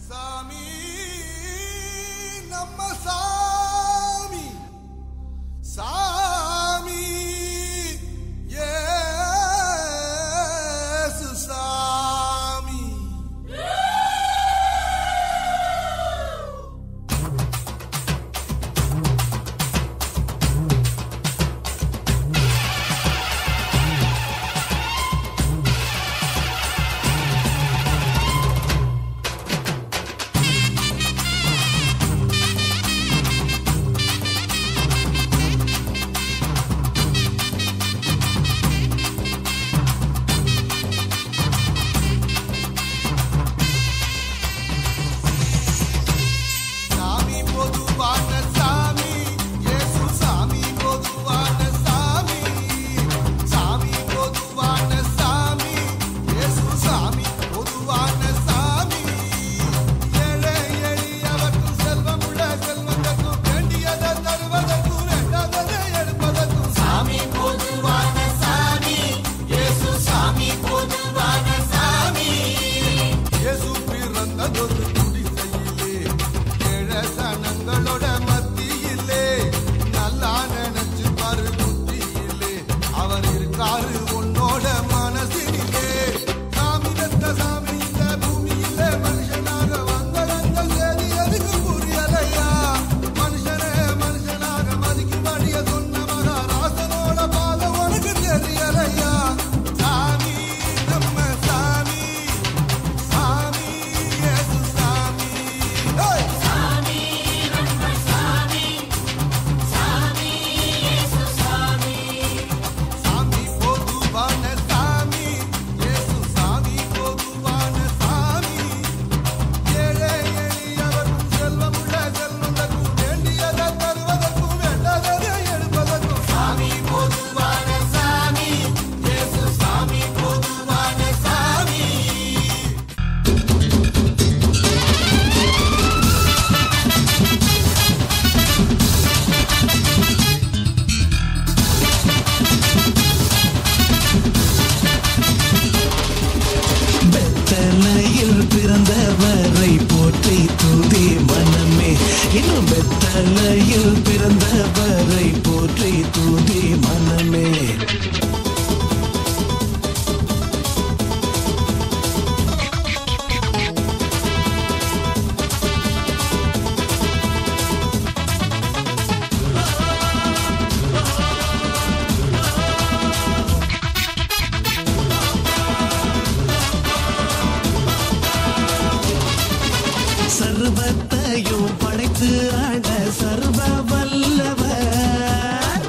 சாமி நம்ம சாமி சாமி இயேசு சாமி பிறந்தவரை போற்றி துதி மனமே இன்னும் பெத்தலையில் பிறந்தவரை போற்றி துதி மனமே சர்வத்தையும் படைத்து ஆண்ட சர்வ வல்லவர்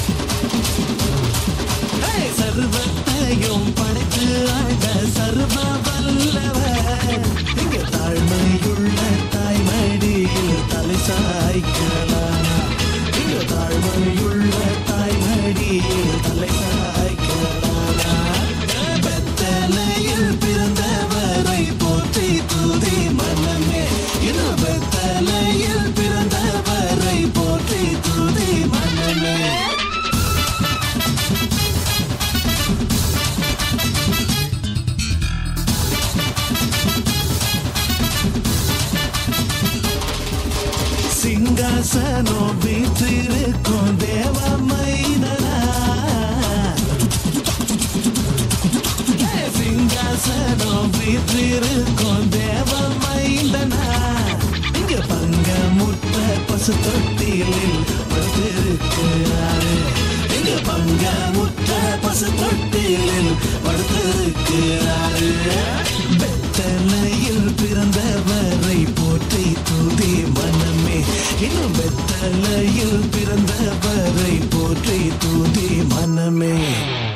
சர்வத்தையும் படைத்து ஆண்ட சர்வ வல்லவர் இங்கு தாழ்மையுள்ள தாய்மடியில் தலை சாய்க்கலாம் இங்கு தாழ்மையுள்ள தாய்மடியில் தலை சாய்க்கலாம் பெத்தலையில் பிறந்தவரை போற்றி துதி மனமே பெத்தலையில் பிறந்தவரை போற்றி துதி மனமே சிங்காசனம் வீற்றிருக்கும் தேவ மைந்தனா சிங்காசனம் வீற்றிருக்கும் தேவ மைந்தனா இங்க பங்கமுற்ற பசு தொட்டிலில் படுத்திருக்கிறாரு இங்க பங்கமுற்ற பசு தொட்டிலில் படுத்திருக்கிறாரு பெத்தலையில் பிறந்தவரை போற்றி துதி மனமே இன்னும் பெத்தலையில் பிறந்தவரை போற்றி துதி மனமே